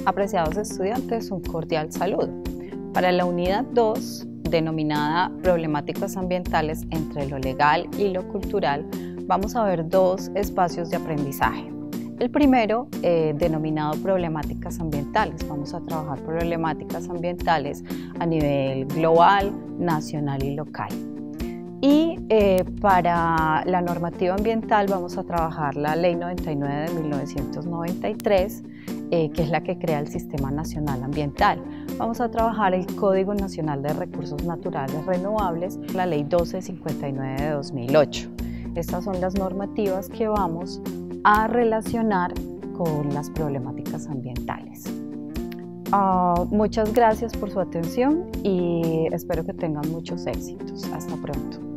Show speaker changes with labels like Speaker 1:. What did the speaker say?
Speaker 1: Apreciados estudiantes, un cordial saludo. Para la unidad 2, denominada Problemáticas ambientales entre lo legal y lo cultural, vamos a ver dos espacios de aprendizaje. El primero, denominado Problemáticas ambientales. Vamos a trabajar problemáticas ambientales a nivel global, nacional y local. Y para la normativa ambiental vamos a trabajar la Ley 99 de 1993, que es la que crea el Sistema Nacional Ambiental. Vamos a trabajar el Código Nacional de Recursos Naturales Renovables, la Ley 1259 de 2008. Estas son las normativas que vamos a relacionar con las problemáticas ambientales. Muchas gracias por su atención y espero que tengan muchos éxitos. Hasta pronto.